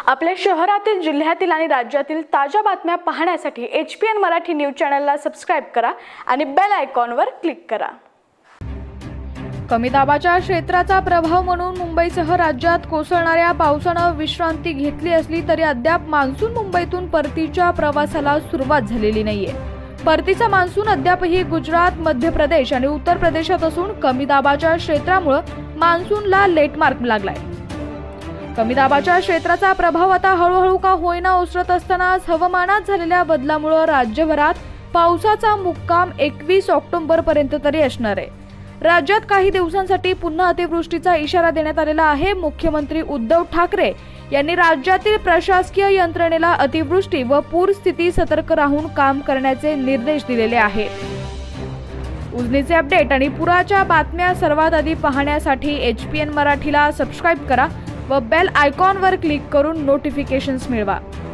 आपल्या शहरातील, जिल्ह्यातील आणि राज्यातील ताज्या बातम्या पाहण्यासाठी HPN मराठी न्यूज चॅनलला सबस्क्राइब करा आणि बेल आयकॉनवर क्लिक करा। कमी दाबाच्या क्षेत्राचा प्रभाव म्हणून मुंबईसह राज्यात कोसळणाऱ्या पावसानं विश्रांती घेतली असली तरी अद्याप मान्सून मुंबईतून परतीच्या प्रवासाला सुरुवात झालेली नाहीये। परतीचा मान्सून अद्यापही गुजरात, मध्य प्रदेश आणि उत्तर प्रदेशात असून कमी दाबाच्या क्षेत्रामुळे मान्सूनला लेट मार्क लागलाय। कमी दाबाच्या क्षेत्राचा प्रभाव आता हळूहळू का होईना ओसरत असतानाच हवामानात झालेल्या बदलामुळे राज्यभरात पावसाचा मुक्काम 21 ऑक्टोबर पर्यंत तरी असणार आहे। राज्यात काही दिवसांसाठी पुन्हा अतिवृष्टीचा इशारा देण्यात आलेला आहे। मुख्यमंत्री उद्धव ठाकरे यांनी राज्यातील प्रशासकीय यंत्रणेला अतिवृष्टी व पूरस्थिती सतर्क राहून काम करण्याचे निर्देश दिलेले आहेत। उजनीचे अपडेट आणि पुराच्या बातम्या सर्वात आधी पाहण्यासाठी HPN मराठीला सबस्क्राइब करा व बेल आयकॉनवर क्लिक करून नोटिफिकेशन्स मिळवा।